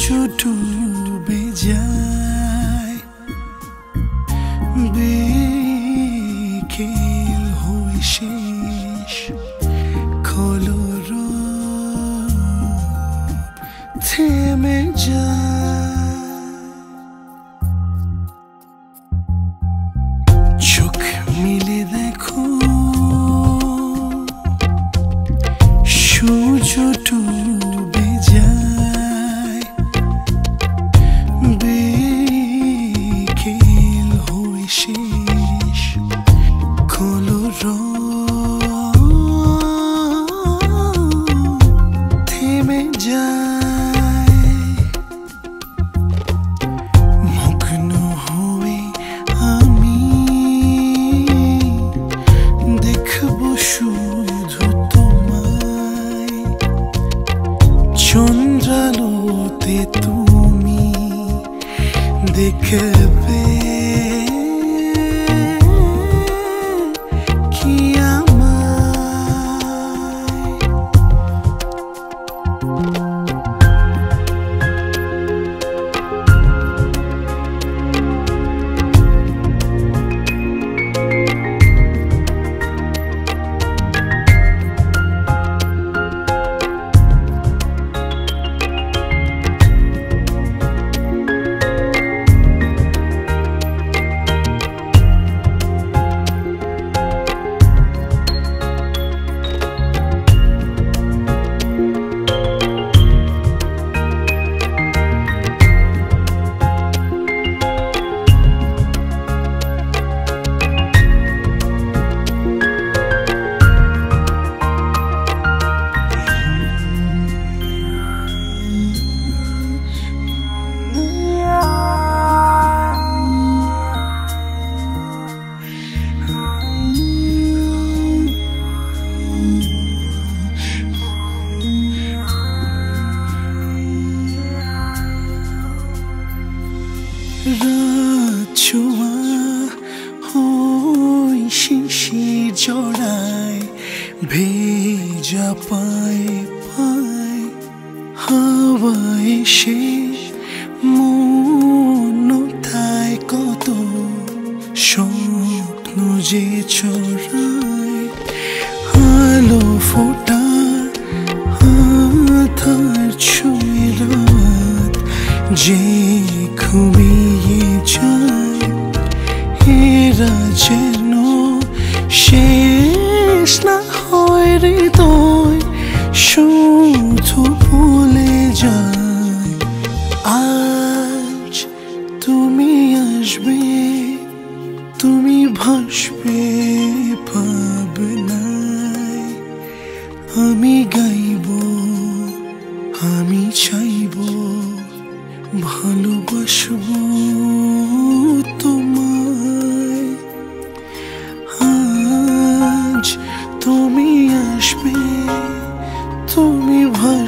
ডুবে যায় বেখেল হয়ে শেষ কলর থেমে যায় চোখ মিলে দেখো সূর্য ডুবে যায় বেখেল হয়ে শেষ কলর থেমে যায় মগ্ন হয়ে আমি দেখব শুধু তোমায় চন্দ্রালোতে তুমি দেখবে কি রাত ছোঁয়া ওই শিশির জড়ায় ভেজা পায়ে পায়ে হাওয়া এসে মন তাই কত স্বপ্ন যে ছড়ায় আলো ফোটা হাতার ছুঁয়ে রাত যে ঘুমিয়ে যায় এরা যেন শেষ না হয় হৃদয় শুধু ভুলে যায় আজ তুমি আসবে তুমি ভাসবে ভাবনায় আমি গাইব আমি চাইব ভালোবাসবো তোমায় আজ তুমি আসবে তুমি ভাসবে